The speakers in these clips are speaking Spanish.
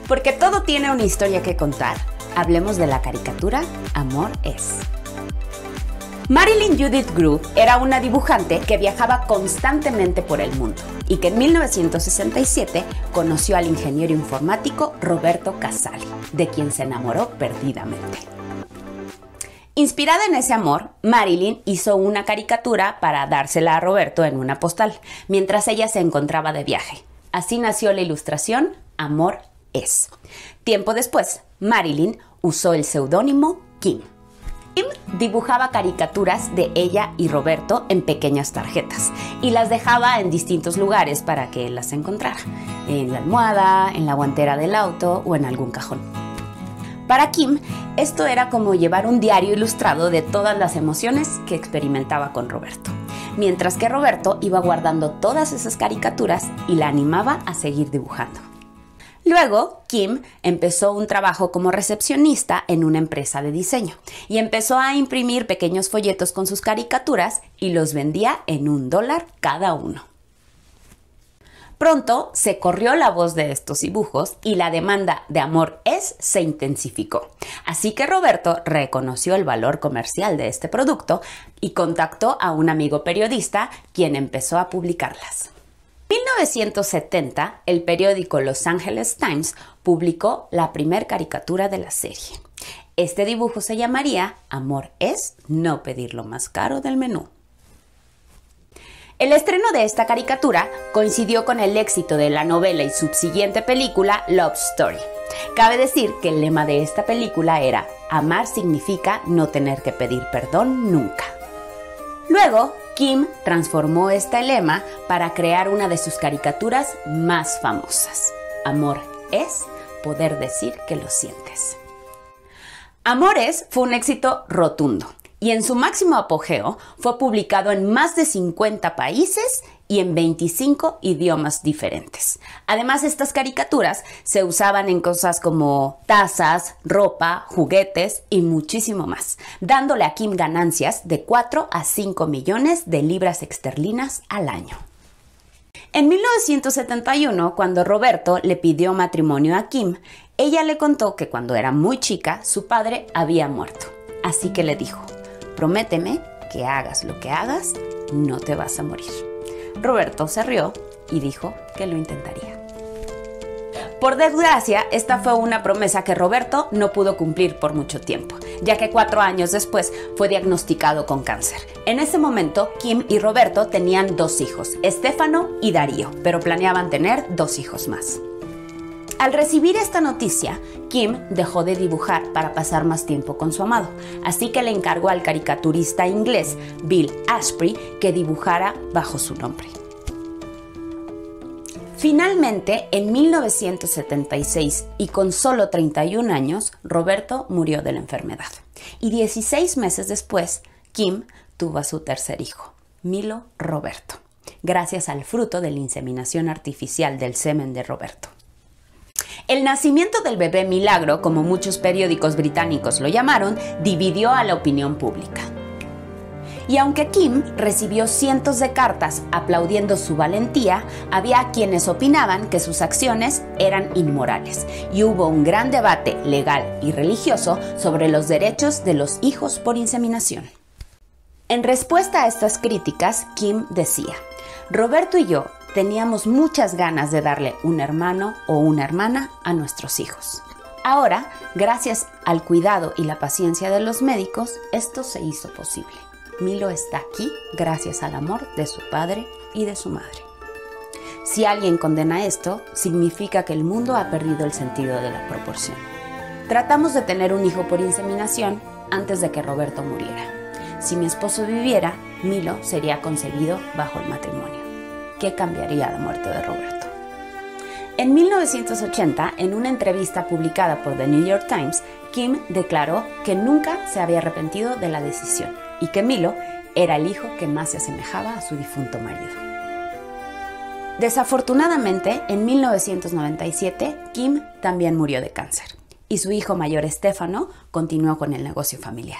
Porque todo tiene una historia que contar, hablemos de la caricatura Amor es. Marilyn Judith Grew era una dibujante que viajaba constantemente por el mundo y que en 1967 conoció al ingeniero informático Roberto Casali, de quien se enamoró perdidamente. Inspirada en ese amor, Marilyn hizo una caricatura para dársela a Roberto en una postal, mientras ella se encontraba de viaje. Así nació la ilustración Amor es. Tiempo después, Marilyn usó el seudónimo Kim. Kim dibujaba caricaturas de ella y Roberto en pequeñas tarjetas y las dejaba en distintos lugares para que él las encontrara, en la almohada, en la guantera del auto o en algún cajón. Para Kim, esto era como llevar un diario ilustrado de todas las emociones que experimentaba con Roberto, mientras que Roberto iba guardando todas esas caricaturas y la animaba a seguir dibujando. Luego, Kim empezó un trabajo como recepcionista en una empresa de diseño y empezó a imprimir pequeños folletos con sus caricaturas y los vendía en $1 cada uno. Pronto se corrió la voz de estos dibujos y la demanda de Amor es se intensificó. Así que Roberto reconoció el valor comercial de este producto y contactó a un amigo periodista, quien empezó a publicarlas. En 1970, el periódico Los Angeles Times publicó la primer caricatura de la serie. Este dibujo se llamaría Amor es no pedir lo más caro del menú. El estreno de esta caricatura coincidió con el éxito de la novela y subsiguiente película Love Story. Cabe decir que el lema de esta película era amar significa no tener que pedir perdón nunca. Luego, Kim transformó este lema para crear una de sus caricaturas más famosas. Amor es poder decir que lo sientes. Amor es fue un éxito rotundo y en su máximo apogeo fue publicado en más de 50 países y en 25 idiomas diferentes. Además, estas caricaturas se usaban en cosas como tazas, ropa, juguetes y muchísimo más, dándole a Kim ganancias de 4 a 5 millones de libras esterlinas al año. En 1971, cuando Roberto le pidió matrimonio a Kim, ella le contó que cuando era muy chica, su padre había muerto. Así que le dijo: prométeme que hagas lo que hagas, no te vas a morir. Roberto se rió y dijo que lo intentaría. Por desgracia, esta fue una promesa que Roberto no pudo cumplir por mucho tiempo, ya que 4 años después fue diagnosticado con cáncer. En ese momento, Kim y Roberto tenían 2 hijos, Stefano y Darío, pero planeaban tener 2 hijos más. Al recibir esta noticia, Kim dejó de dibujar para pasar más tiempo con su amado, así que le encargó al caricaturista inglés Bill Ashby que dibujara bajo su nombre. Finalmente, en 1976 y con solo 31 años, Roberto murió de la enfermedad. Y 16 meses después, Kim tuvo a su tercer hijo, Milo Roberto, gracias al fruto de la inseminación artificial del semen de Roberto. El nacimiento del bebé milagro, como muchos periódicos británicos lo llamaron, dividió a la opinión pública. Y aunque Kim recibió cientos de cartas aplaudiendo su valentía, había quienes opinaban que sus acciones eran inmorales y hubo un gran debate legal y religioso sobre los derechos de los hijos por inseminación. En respuesta a estas críticas, Kim decía: Roberto y yo teníamos muchas ganas de darle un hermano o una hermana a nuestros hijos. Ahora, gracias al cuidado y la paciencia de los médicos, esto se hizo posible. Milo está aquí gracias al amor de su padre y de su madre. Si alguien condena esto, significa que el mundo ha perdido el sentido de la proporción. Tratamos de tener un hijo por inseminación antes de que Roberto muriera. Si mi esposo viviera, Milo sería concebido bajo el matrimonio. ¿Qué cambiaría la muerte de Roberto? En 1980, en una entrevista publicada por The New York Times, Kim declaró que nunca se había arrepentido de la decisión y que Milo era el hijo que más se asemejaba a su difunto marido. Desafortunadamente, en 1997, Kim también murió de cáncer y su hijo mayor Stefano continuó con el negocio familiar.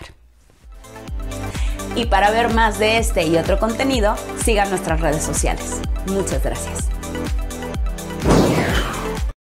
Y para ver más de este y otro contenido, sigan nuestras redes sociales. Muchas gracias.